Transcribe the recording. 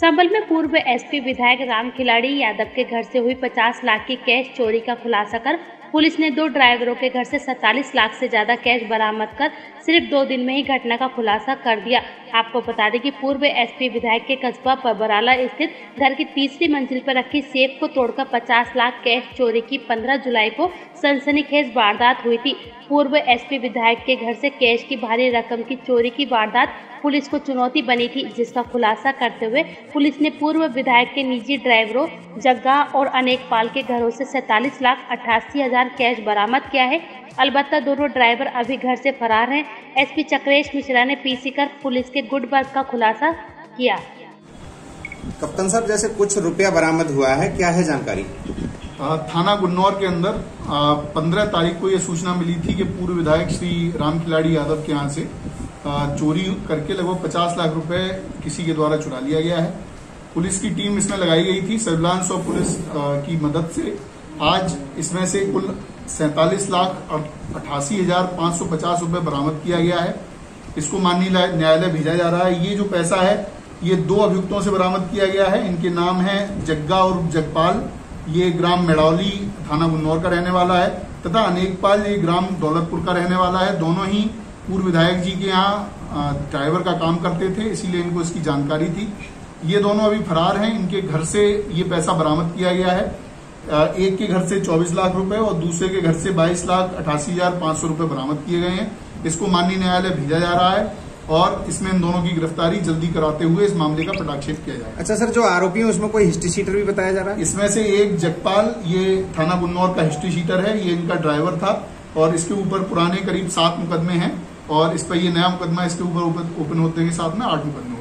संभल में पूर्व एसपी विधायक राम खिलाड़ी यादव के घर से हुई 50 लाख की कैश चोरी का खुलासा कर पुलिस ने 2 ड्राइवरों के घर से 47 लाख से ज्यादा कैश बरामद कर सिर्फ 2 दिन में ही घटना का खुलासा कर दिया। आपको बता दें कि पूर्व एसपी विधायक के कस्बा बबराला स्थित घर की तीसरी मंजिल पर रखी सेफ को तोड़कर 50 लाख कैश चोरी की 15 जुलाई को सनसनीखेज वारदात हुई थी। पूर्व एसपी विधायक के घर से कैश की भारी रकम की चोरी की वारदात पुलिस को चुनौती बनी थी, जिसका खुलासा करते हुए पुलिस ने पूर्व विधायक के निजी ड्राइवरों जग्गा और अनेकपाल के घरों से 47,88,000 कैश बरामद किया है। अलबत्ता दोनों ड्राइवर अभी घर से फरार हैं। एसपी चक्रेश मिश्रा ने पीसी कर पुलिस के गुड वर्क का खुलासा किया। कप्तान साहब, जैसे कुछ रुपया बरामद हुआ है, क्या है जानकारी? थाना गुन्नौर के अंदर 15 तारीख को यह सूचना मिली थी कि पूर्व विधायक श्री राम खिलाड़ी यादव के यहाँ से चोरी करके लगभग 50 लाख रुपए किसी के द्वारा चुरा लिया गया है। पुलिस की टीम इसमें लगाई गई थी। सर्विलांस और पुलिस की मदद से आज इसमें से कुल 47,88,550 रुपए बरामद किया गया है। इसको माननीय न्यायालय भेजा जा रहा है। ये जो पैसा है ये 2 अभियुक्तों से बरामद किया गया है। इनके नाम है जग्गा और जगपाल, ये ग्राम मेड़ौली थाना गुन्नौर का रहने वाला है, तथा अनेकपाल ये ग्राम दौलतपुर का रहने वाला है। दोनों ही पूर्व विधायक जी के यहाँ ड्राइवर का काम करते थे, इसीलिए इनको इसकी जानकारी थी। ये दोनों अभी फरार हैं। इनके घर से ये पैसा बरामद किया गया है। एक के घर से 24 लाख रुपए और दूसरे के घर से 22,88,500 रुपए बरामद किए गए हैं। इसको माननीय न्यायालय भेजा जा रहा है और इसमें इन दोनों की गिरफ्तारी जल्दी कराते हुए इस मामले का पटाक्षेप किया जाए। अच्छा सर, जो आरोपी है उसमें कोई हिस्ट्री शीटर भी बताया जा रहा है? इसमें से एक जगपाल, ये थाना गुन्नौर का हिस्ट्री शीटर है, ये इनका ड्राइवर था और इसके ऊपर पुराने करीब 7 मुकदमे हैं और इस पर ये नया मुकदमा इसके ऊपर ओपन होते के साथ में 8 मुकदमे।